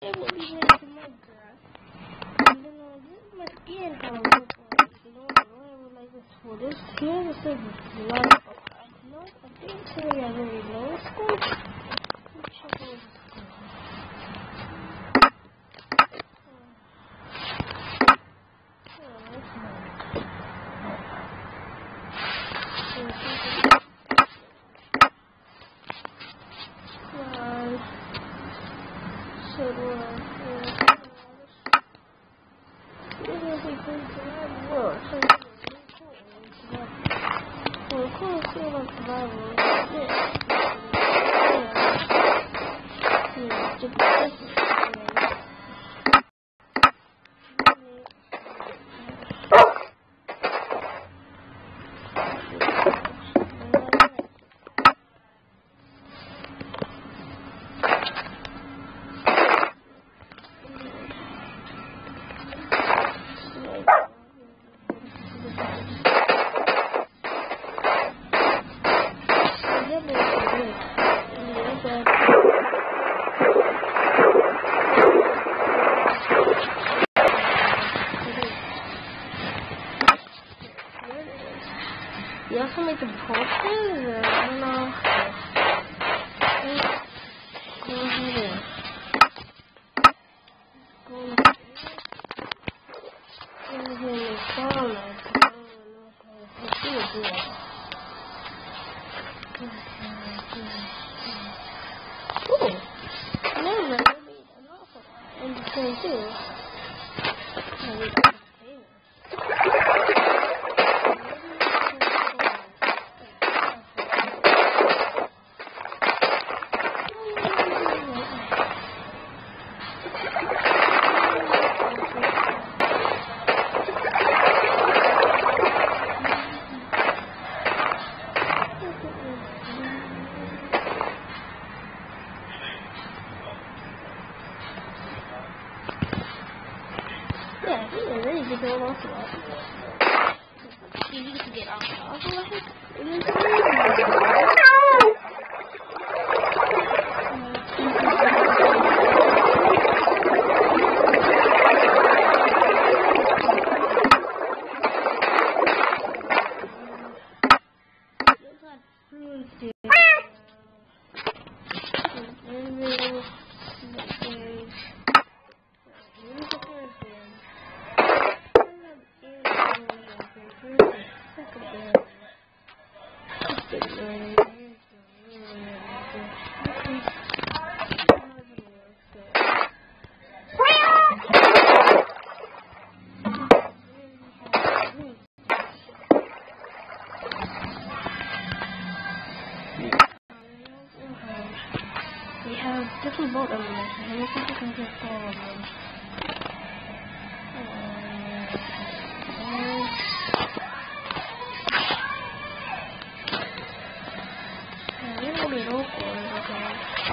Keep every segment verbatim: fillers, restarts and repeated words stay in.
today we'll be playing some Minecraft. And then uh, this is my skin kind of look like. You know, I really like this for this. Here this is a lot of I know I think it's really a very low school. Let's check over the school. So do I. This is a good survival. So really cool. Well, cool to see about survival. Yeah. Yeah. You also make them posters, or I don't know. Go ahead and go ahead and follow us. I don't know how to do it. Ooh, no, that would be an awful lot. And the same too. Yeah, he is ready to go off the lot. You need to get off the off the lot. We have different boat elements, and I think we can get all of them. And we're going to be local, okay?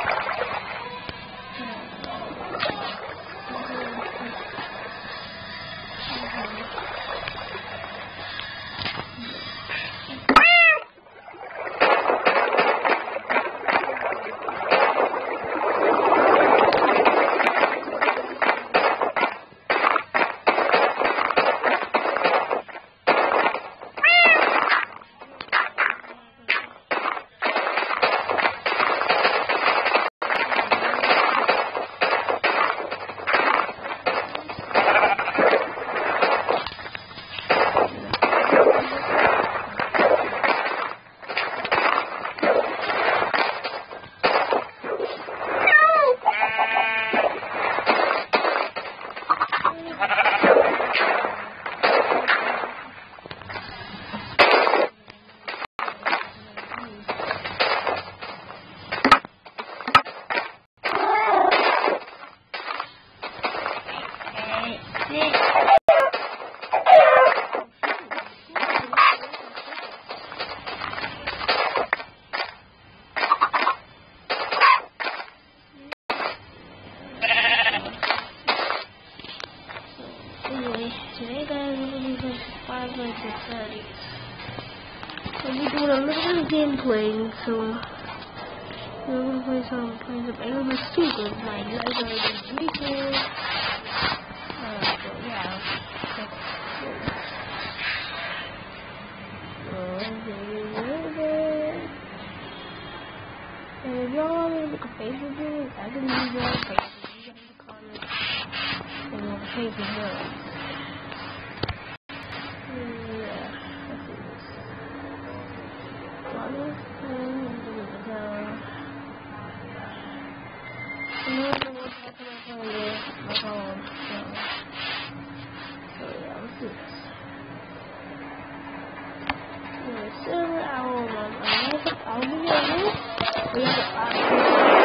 Today guys, we're going to be playing five nights at Freddy's. We'll be doing a little bit of gameplay, so We're gonna play some kinds of Animal Super, my library is recent. Uh, so yeah. And if y'all want me to make a Facebook video, I can leave y'all a Facebook video in the comments. And we'll pay for it. Yeah, let's do this. Water. And then we'll talk about my phone. So yeah, let's do this. Silver owl, I'll be here. We have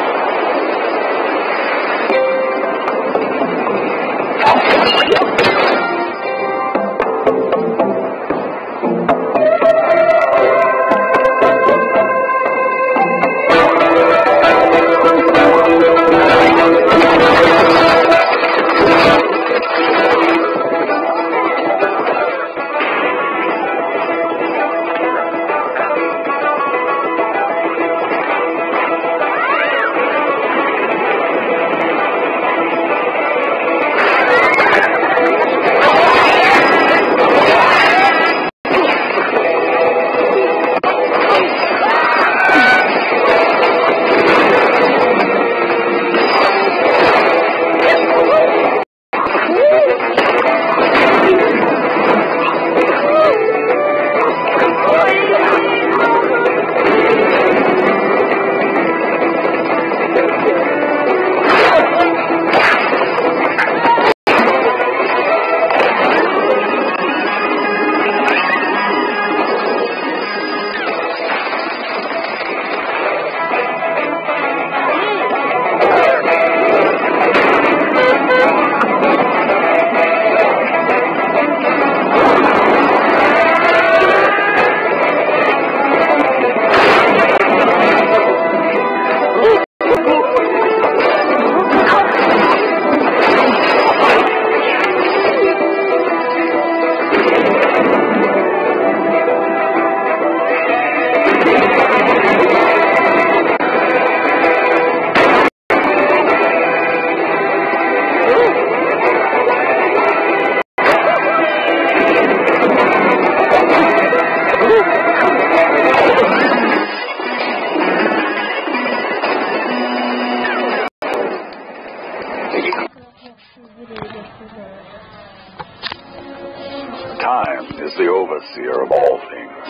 Time is the overseer of all things.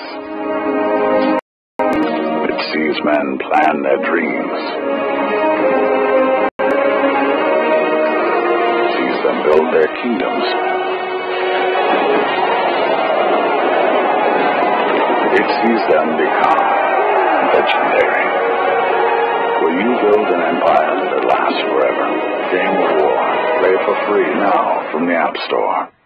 It sees men plan their dreams. It sees them build their kingdoms. It sees them become legendary. Will you build an empire that lasts forever? Game of War. Play for free now from the App Store.